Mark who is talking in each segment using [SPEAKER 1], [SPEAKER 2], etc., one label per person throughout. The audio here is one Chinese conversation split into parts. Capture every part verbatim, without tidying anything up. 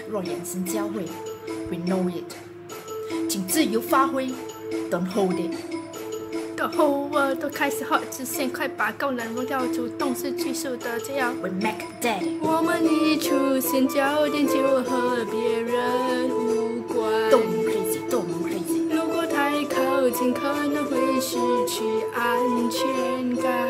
[SPEAKER 1] 若眼神交汇 ，We know it， 请自由发挥 ，Don't hold it。
[SPEAKER 2] The whole world 都开始好直线，快把高冷荣耀主动是拘束的这样。
[SPEAKER 1] We Mack Daddy，
[SPEAKER 2] 我们一出现，焦点就和别人无关。
[SPEAKER 1] 动 crazy， 动 crazy。
[SPEAKER 2] 如果太靠近，可能会失去安全感。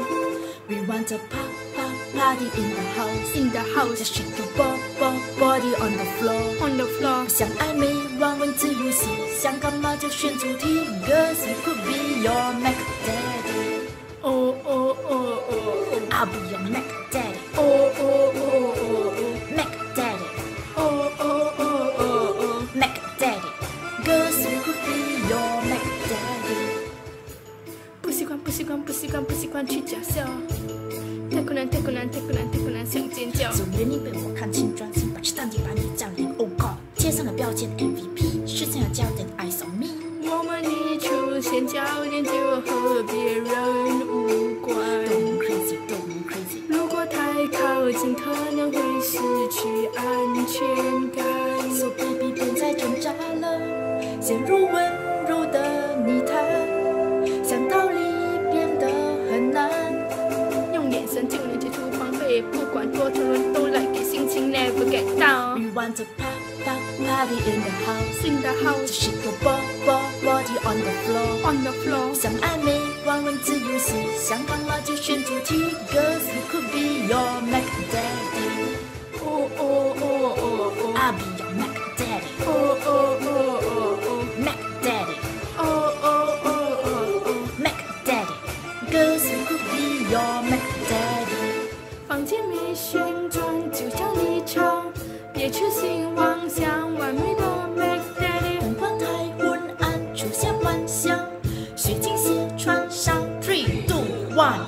[SPEAKER 1] We want a pop pop party in the house,
[SPEAKER 2] In the house,
[SPEAKER 1] just shake your bo bo body on the floor,
[SPEAKER 2] on the floor。
[SPEAKER 1] 想暧昧玩文字游戏，想干嘛就选主题。Girls, we could be your Mack Daddy.
[SPEAKER 2] 哦哦哦哦哦
[SPEAKER 1] I'll be your Mack Daddy.
[SPEAKER 2] 哦哦哦哦哦
[SPEAKER 1] Mack Daddy.
[SPEAKER 2] 哦哦哦哦哦
[SPEAKER 1] Mack Daddy. Girls, we could be your Mack Daddy.
[SPEAKER 2] 不习惯，不习惯，不习惯，不习惯去假笑。太困难，太困难，太困难，太困难，想尖叫。
[SPEAKER 1] 总愿你被我看清，专心把吃淡定，把你占领。Oh God， 贴上了标签 M V P， 视线有焦点 ，Eyes on me。
[SPEAKER 2] 我们一出现，焦点就和别人无关。
[SPEAKER 1] Don't crazy, don't crazy。
[SPEAKER 2] 如果太靠近，可能会失去安全感。
[SPEAKER 1] So baby， 别再挣扎了，陷入温柔的泥潭，想逃离变得很难。
[SPEAKER 2] 用眼神就能解除防备，不管多沉沦都来给心情 never get down。
[SPEAKER 1] We want a pop pop party in the house,
[SPEAKER 2] In the house,
[SPEAKER 1] just shake your bo bo body on the floor,
[SPEAKER 2] on the floor。
[SPEAKER 1] 想暧昧玩文字游戏，想干嘛就选主题。Girls, we could be your Mack Daddy.
[SPEAKER 2] 哦哦哦哦哦
[SPEAKER 1] I'll be your Mack Daddy.
[SPEAKER 2] 哦哦哦哦哦
[SPEAKER 1] Mack Daddy,
[SPEAKER 2] 哦哦哦哦哦。
[SPEAKER 1] Mack Daddy. Girls, we could be your Mack Daddy.
[SPEAKER 2] 房间没旋转，就像离场，别痴心妄想，完美的 Mack Daddy。
[SPEAKER 1] 灯光太昏暗，出现幻想，雪景鞋穿上 ，three two one。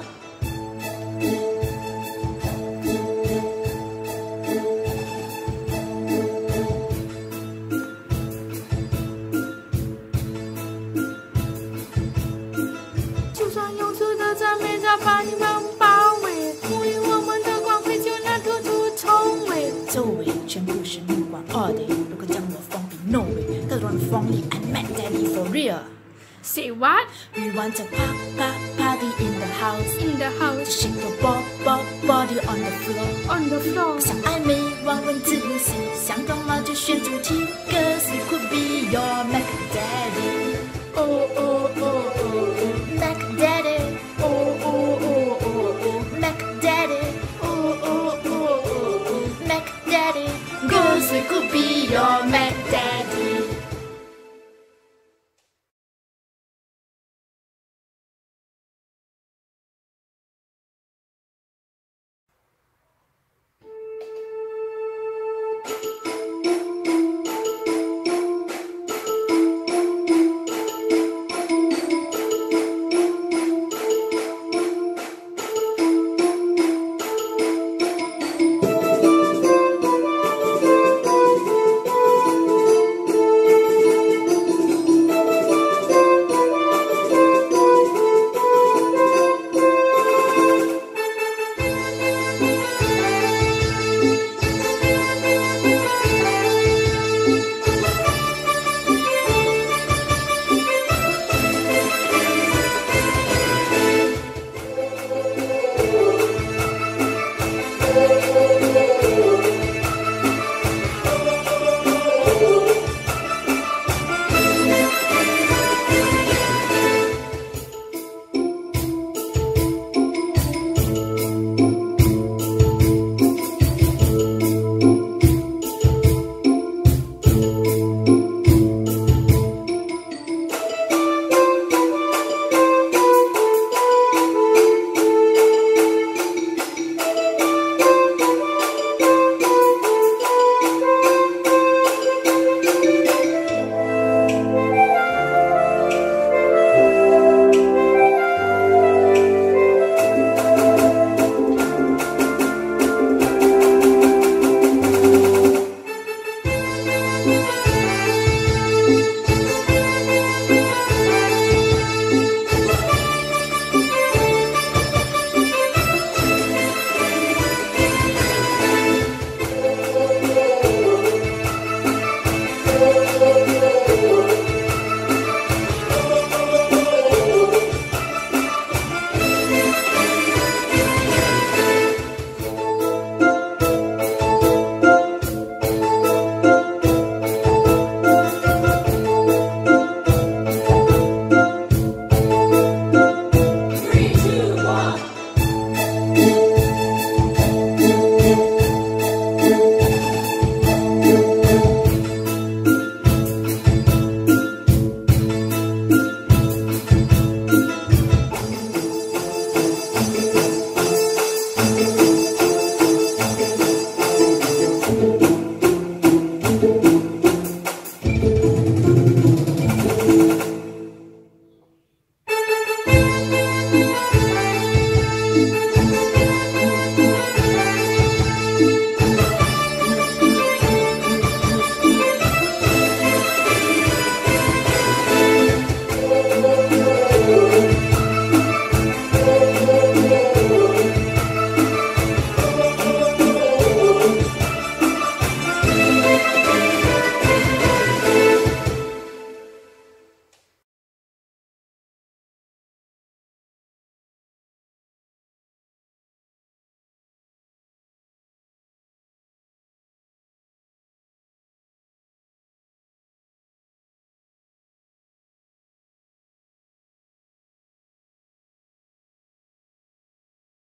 [SPEAKER 2] 就算庸俗的赞美早把你们包围，赋予我们的光辉就能突出重围。
[SPEAKER 1] 周围全部是目光 all day， 如果将我封闭 no way， 各种锋利 I'm Mack Daddy for real。
[SPEAKER 2] Say what?
[SPEAKER 1] We want a pop pop party in the house,
[SPEAKER 2] In the house,
[SPEAKER 1] just shake your bo bo body on the floor.
[SPEAKER 2] on the floor。
[SPEAKER 1] 想暧昧玩文字游戏，想干嘛就选主题。Girls, we could be your Mack Daddy.
[SPEAKER 2] 哦哦哦哦哦
[SPEAKER 1] Mack Daddy,
[SPEAKER 2] 哦哦哦哦哦
[SPEAKER 1] Mack Daddy,
[SPEAKER 2] 哦哦哦哦哦。
[SPEAKER 1] Mack Daddy. Girls, we could be your Mack Daddy.